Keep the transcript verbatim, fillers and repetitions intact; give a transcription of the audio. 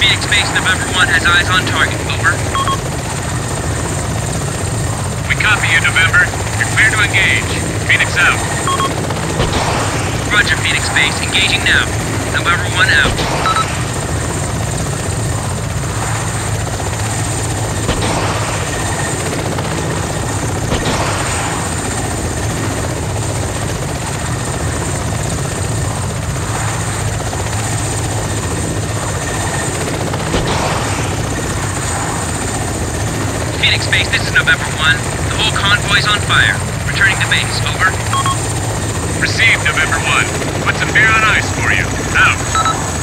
Phoenix Base, November one has eyes on target. Over. We copy you, November. You're clear to engage. Phoenix out. Roger, Phoenix Base. Engaging now. November one out. Phoenix Base, this is November one. The whole convoy's on fire. Returning to base. Over. Received, November one. Put some beer on ice for you. Out.